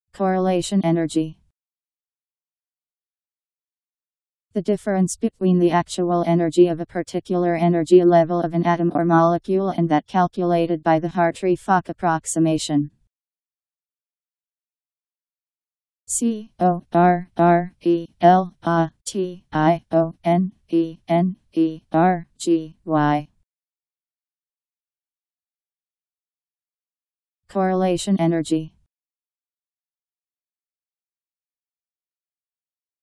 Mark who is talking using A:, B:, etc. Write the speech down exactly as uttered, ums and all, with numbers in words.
A: Correlation energy. The difference between the actual energy of a particular energy level of an atom or molecule and that calculated by the Hartree-Fock approximation. C O R R E L A T I O N E N E R G Y. Correlation energy.